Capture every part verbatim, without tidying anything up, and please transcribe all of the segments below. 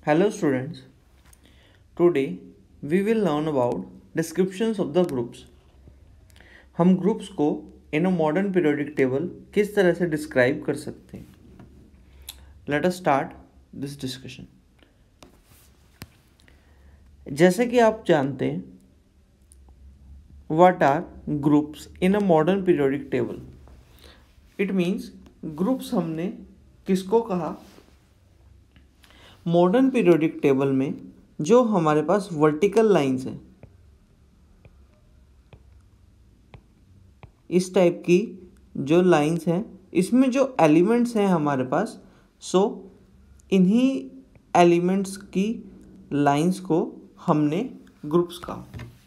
Hello students, today we will learn about descriptions of the groups. हम groups को in a modern periodic table किस तरह से describe कर सकते हैं. Let us start this discussion. जैसे कि आप जानते हैं what are groups in a modern periodic table. It means groups हमने किसको कहा. मॉडर्न पीरियोडिक टेबल में जो हमारे पास वर्टिकल लाइंस हैं, इस टाइप की जो लाइंस हैं, इसमें जो एलिमेंट्स हैं हमारे पास, सो इन्हीं एलिमेंट्स की लाइंस को हमने ग्रुप्स कहा.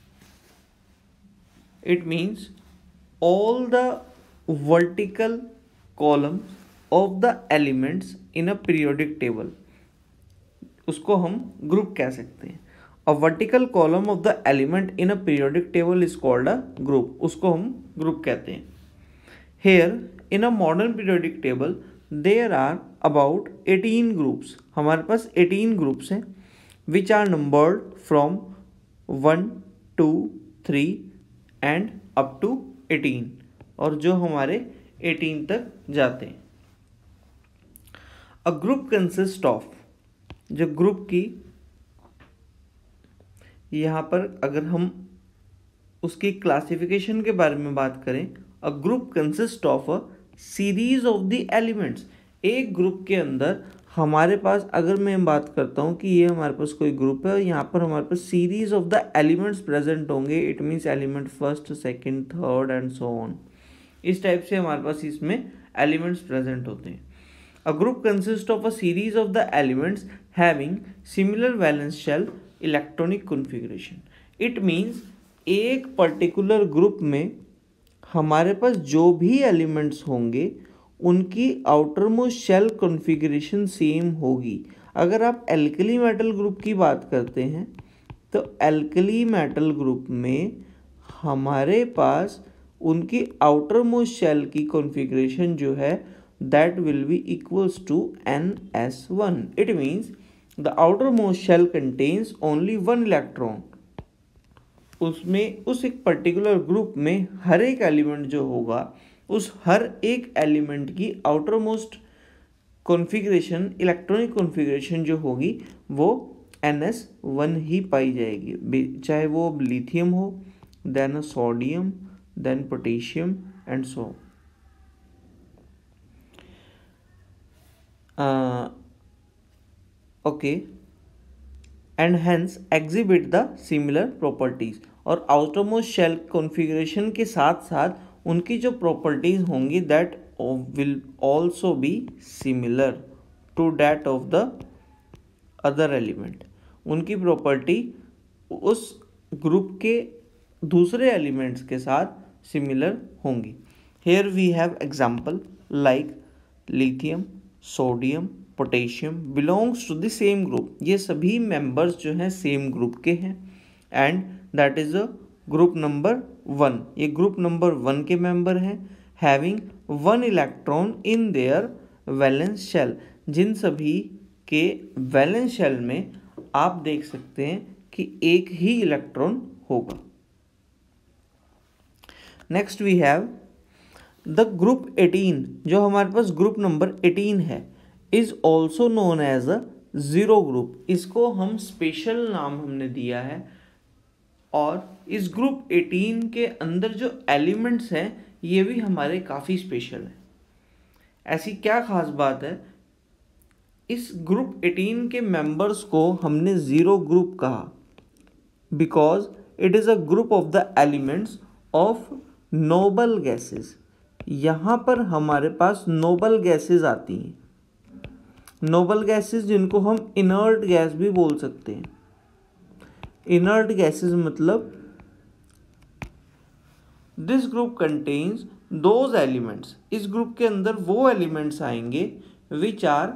It means all the vertical columns of the elements in a periodic table, उसको हम ग्रुप कह सकते हैं. A vertical column of the element in a periodic table is called a group, उसको हम ग्रुप कहते हैं. Here in a modern periodic table there are about eighteen groups. हमारे पास एटीन ग्रुप्स हैं which are numbered from one two three and up to eighteen, और जो हमारे एटीन तक जाते हैं. अ ग्रुप कंसिस्ट ऑफ, जो ग्रुप की यहाँ पर अगर हम उसकी क्लासिफिकेशन के बारे में बात करें, a group consist of a series of the elements. एक ग्रुप के अंदर हमारे पास, अगर मैं बात करता हूँ कि ये हमारे पास कोई ग्रुप है और यहाँ पर हमारे पास series of the elements present होंगे, it means element first, second, third and so on. इस टाइप से हमारे पास इसमें एलिमेंट्स प्रेजेंट होते हैं. A group consists of a series of the elements having similar valence shell electronic configuration. It means एक particular group में हमारे पास जो भी एलिमेंट्स होंगे उनकी outer most shell configuration same होगी. अगर आप एल्कली मेटल ग्रुप की बात करते हैं तो एल्कली मेटल ग्रुप में हमारे पास उनकी आउटर मोस्ट शेल की कॉन्फ़िगरेशन जो है that will be equals to N S one. It means the outermost shell contains only one electron. उसमें उस एक पर्टिकुलर ग्रुप में हर एक एलिमेंट जो होगा, उस हर एक एलिमेंट की outer most configuration, electronic configuration जो होगी वो एन एस वन ही पाई जाएगी, चाहे वो लिथियम हो, then sodium, then potassium and so. Okay, and hence exhibit the similar properties. और आउटरमोस्ट शेल कॉन्फ़िगरेशन के साथ साथ उनकी जो प्रॉपर्टीज होंगी that will also be similar to that of the other element. उनकी प्रॉपर्टी उस ग्रुप के दूसरे एलिमेंट्स के साथ सिमिलर होंगी. Here we have example like lithium, sodium, potassium belongs to the same group. ये सभी मेंबर्स जो हैं सेम ग्रुप के हैं and that is a group number one. ये ग्रुप नंबर वन के मेंबर हैं having one electron in their valence shell. जिन सभी के वैलेंस शेल में आप देख सकते हैं कि एक ही इलेक्ट्रॉन होगा. Next we have the group eighteen. जो हमारे पास ग्रुप नंबर एटीन है is also known as a zero group. इसको हम स्पेशल नाम हमने दिया है. और इस ग्रुप एटीन के अंदर जो एलिमेंट्स हैं ये भी हमारे काफ़ी स्पेशल है. ऐसी क्या खास बात है, इस ग्रुप एटीन के मेंबर्स को हमने जीरो ग्रुप कहा because it is a group of the elements of noble gases. यहाँ पर हमारे पास नोबल गैसेस आती हैं. नोबल गैसेस जिनको हम इनर्ट गैस भी बोल सकते हैं. इनर्ट गैसेस मतलब this group contains those elements. इस ग्रुप के अंदर वो एलिमेंट्स आएंगे which are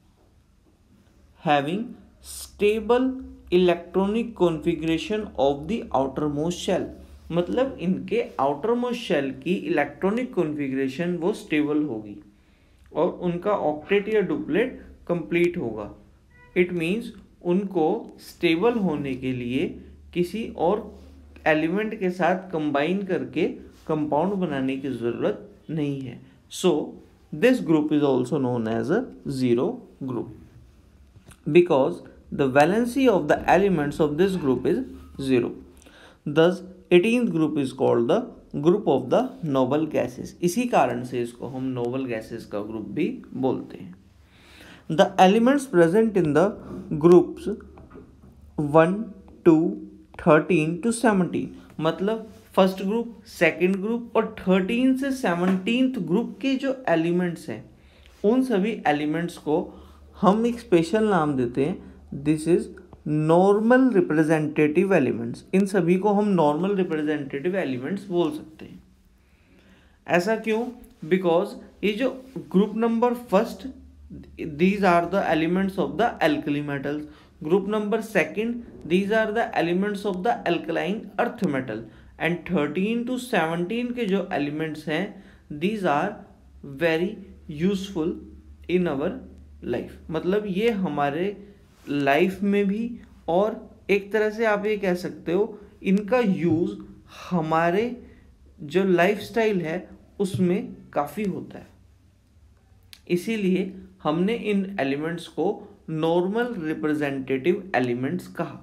having stable electronic configuration of the outer most shell. मतलब इनके आउटर मोस्ट शेल की इलेक्ट्रॉनिक कॉन्फ़िगरेशन वो स्टेबल होगी और उनका ऑक्टेट या डुप्लेट कंप्लीट होगा. इट मीन्स उनको स्टेबल होने के लिए किसी और एलिमेंट के साथ कंबाइन करके कंपाउंड बनाने की ज़रूरत नहीं है. So this group is also known as a zero group because the valency of the elements of this group is zero. Thus eighteenth group is called the group of the noble gases. इसी कारण से इसको हम noble gases का group भी बोलते हैं. The elements present in the groups one, two, thirteen to seventeen, मतलब फर्स्ट ग्रुप, सेकेंड ग्रुप और थर्टीन से सेवनटीन्थ ग्रुप के जो एलिमेंट्स हैं उन सभी एलिमेंट्स को हम एक स्पेशल नाम देते हैं. This is normal representative elements. इन सभी को हम नॉर्मल रिप्रेजेंटेटिव एलिमेंट्स बोल सकते हैं. ऐसा क्यों? बिकॉज ये जो group number first, these are the elements of the alkali metals. Group number second, these are the elements of the alkaline earth metal. And thirteen to seventeen के जो elements हैं, these are very useful in our life. मतलब ये हमारे life में भी, और एक तरह से आप ये कह सकते हो इनका यूज़ हमारे जो लाइफस्टाइल है उसमें काफ़ी होता है. इसीलिए हमने इन एलिमेंट्स को नॉर्मल रिप्रेजेंटेटिव एलिमेंट्स कहा.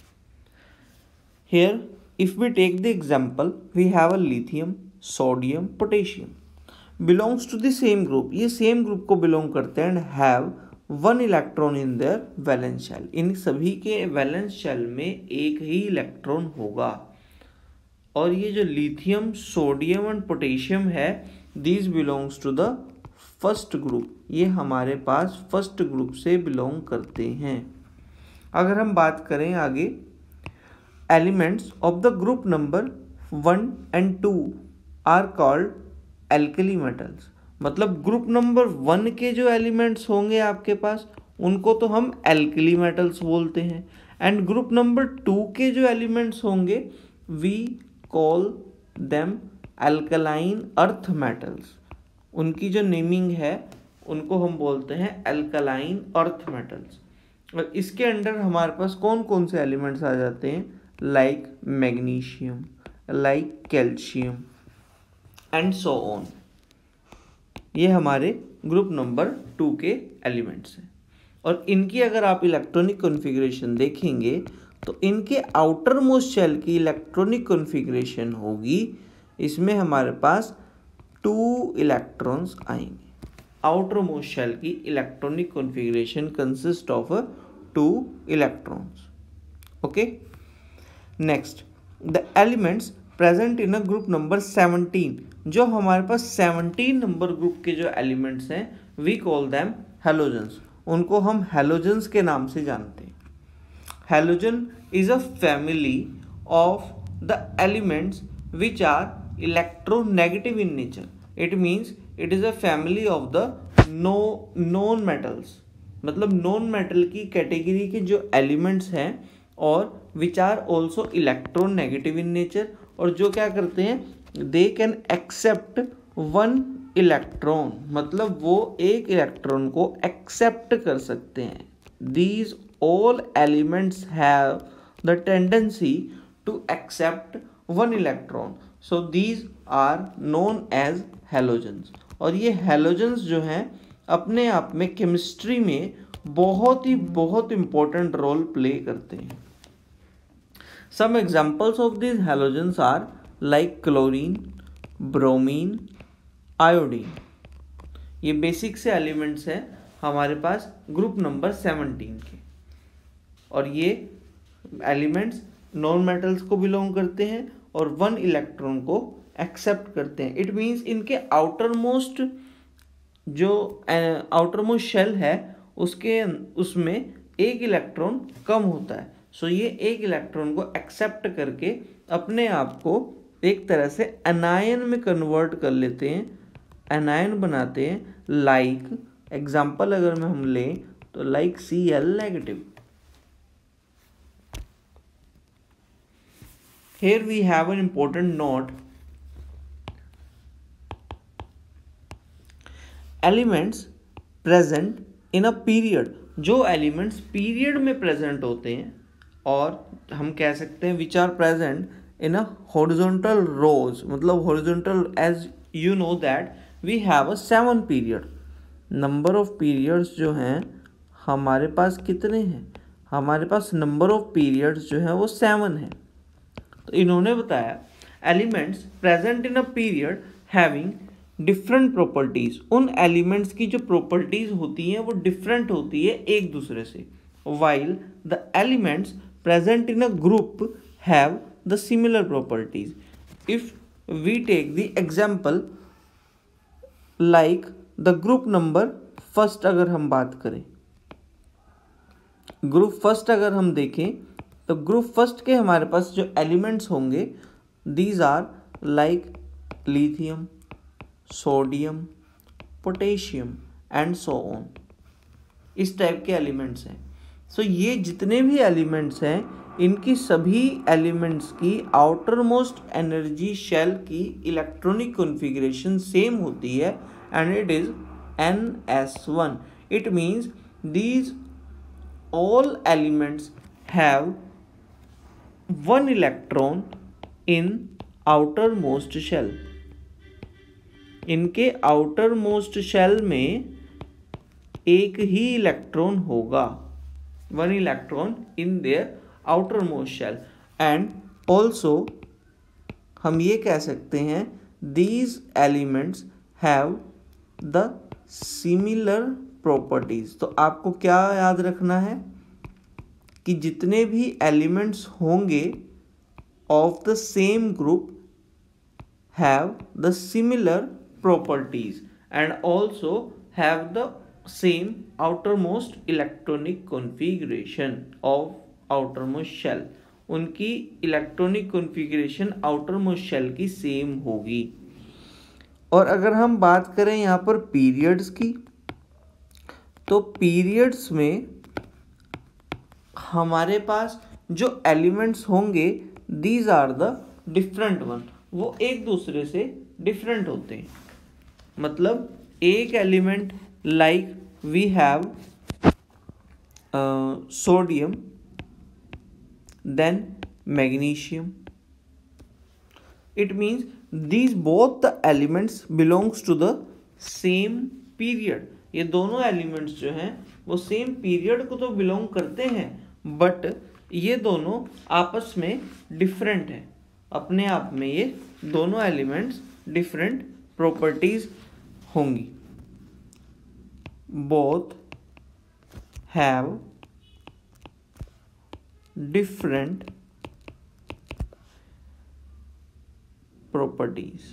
Here if we take the example, we have a lithium, sodium, potassium belongs to the same group. ये सेम ग्रुप को बिलोंग करते हैं and have one electron in their valence shell. इन सभी के valence shell में एक ही इलेक्ट्रॉन होगा. और ये जो लिथियम, सोडियम एंड पोटेशियम है, these belongs to the first group. ये हमारे पास फर्स्ट ग्रुप से बिलोंग करते हैं. अगर हम बात करें आगे, elements of the group number one and two are called alkali metals. मतलब ग्रुप नंबर वन के जो एलिमेंट्स होंगे आपके पास, उनको तो हम एल्कली मेटल्स बोलते हैं. एंड ग्रुप नंबर टू के जो एलिमेंट्स होंगे, we call them alkaline earth metals. उनकी जो नेमिंग है उनको हम बोलते हैं एल्कलाइन अर्थ मेटल्स. और इसके अंडर हमारे पास कौन कौन से एलिमेंट्स आ जाते हैं? Like magnesium, like calcium and so on. ये हमारे ग्रुप नंबर टू के एलिमेंट्स हैं. और इनकी अगर आप इलेक्ट्रॉनिक कॉन्फ़िगरेशन देखेंगे तो इनके आउटर मोस्ट शेल की इलेक्ट्रॉनिक कॉन्फ़िगरेशन होगी, इसमें हमारे पास टू इलेक्ट्रॉन्स आएंगे. आउटर मोस्ट शेल की electronic configuration consist of two electrons. Okay, next the elements present in a group number seventeen. जो हमारे पास सेवनटीन नंबर ग्रुप के जो एलिमेंट्स हैं, वी कॉल देम हैलोजन्स. उनको हम हैलोजन्स के नाम से जानते हैं. Halogen is a family of the elements which are electronegative in nature. It means it is a family of the no non metals. मतलब नॉन मेटल की कैटेगरी के जो एलिमेंट्स हैं और which are also electronegative in nature, और जो क्या करते हैं, they can accept one electron. मतलब वो एक इलेक्ट्रॉन को एक्सेप्ट कर सकते हैं. These all elements have the tendency to accept one electron. So these are known as halogens. और ये हैलोजन्स जो हैं अपने आप में केमिस्ट्री में बहुत ही बहुत इंपॉर्टेंट रोल प्ले करते हैं. Some examples of these halogens are like chlorine, bromine, iodine. ये बेसिक से एलिमेंट्स हैं हमारे पास ग्रुप नंबर सेवनटीन के. और ये एलिमेंट्स नॉन मेटल्स को बिलोंग करते हैं और वन इलेक्ट्रॉन को एक्सेप्ट करते हैं. इट मीन्स इनके आउटर मोस्ट जो आउटर मोस्ट शेल है उसके उसमें एक इलेक्ट्रॉन कम होता है. सो so, ये एक इलेक्ट्रॉन को एक्सेप्ट करके अपने आप को एक तरह से एनायन में कन्वर्ट कर लेते हैं, एनायन बनाते हैं. लाइक एग्जांपल अगर हम लें तो like C L negative. Here we have an important note. Elements present in a period जो एलिमेंट्स पीरियड में प्रेजेंट होते हैं, और हम कह सकते हैं which are present in a horizontal rows, मतलब horizontal, as you know that we have a seven period. Number of periods जो हैं हमारे पास कितने हैं, हमारे पास नंबर ऑफ पीरियड्स जो हैं वो सेवन है। तो इन्होंने बताया elements present in a period having different properties, उन एलिमेंट्स की जो प्रॉपर्टीज होती हैं वो डिफरेंट होती है एक दूसरे से, while the elements present in a group have the similar properties. If we take the example like the group number first, अगर हम बात करें ग्रुप फर्स्ट अगर हम देखें तो ग्रुप फर्स्ट के हमारे पास जो एलिमेंट्स होंगे these are like lithium, sodium, potassium and so on, इस टाइप के एलिमेंट्स हैं। सो so, ये जितने भी एलिमेंट्स हैं इनकी सभी एलिमेंट्स की आउटर मोस्ट एनर्जी शेल की इलेक्ट्रॉनिक कॉन्फ़िगरेशन सेम होती है and it is n s one. It means these all elements have one electron in outermost shell। इनके outermost shell में एक ही इलेक्ट्रॉन होगा, one electron in their outermost shell। and also हम ये कह सकते हैं these elements have the similar properties. तो आपको क्या याद रखना है कि जितने भी एलिमेंट्स होंगे of the same group have the similar properties and also have the same outermost electronic configuration of outer most shell. उनकी electronic configuration outer most shell की सेम होगी। और अगर हम बात करें यहाँ पर पीरियड्स की, तो पीरियड्स में हमारे पास जो एलिमेंट्स होंगे these are the different one, वो एक दूसरे से डिफरेंट होते हैं। मतलब एक element like we have sodium, then magnesium, it means these both the elements belongs to the same period. ये दोनों एलिमेंट्स जो हैं वो सेम पीरियड को तो बिलोंग करते हैं, बट ये दोनों आपस में डिफरेंट है। अपने आप में ये दोनों एलिमेंट्स डिफरेंट प्रॉपर्टीज होंगी। Both have different properties.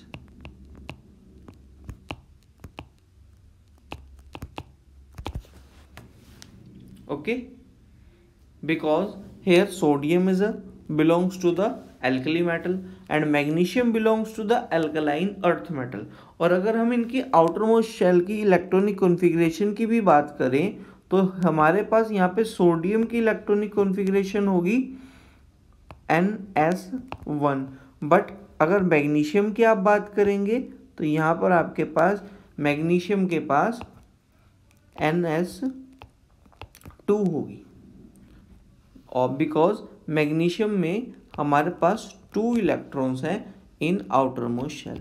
Okay, because here sodium is a belongs to the alkali metal and magnesium belongs to the alkaline earth metal। और अगर हम इनकी outermost shell की इलेक्ट्रॉनिक कॉन्फ़िगरेशन की भी बात करें तो हमारे पास यहाँ पे सोडियम की इलेक्ट्रॉनिक कॉन्फ़िगरेशन होगी एन एस वन, बट अगर मैग्नीशियम की आप बात करेंगे तो यहाँ पर आपके पास मैग्नीशियम के पास एन एस टू होगी, और बिकॉज मैग्नीशियम में हमारे पास टू इलेक्ट्रॉन्स हैं in outer most shell.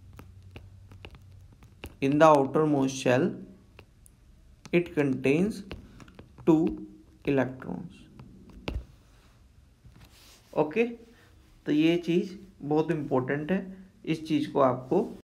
In the outer most shell it contains two electrons. Okay, तो ये चीज़ बहुत इंपॉर्टेंट है, इस चीज़ को आपको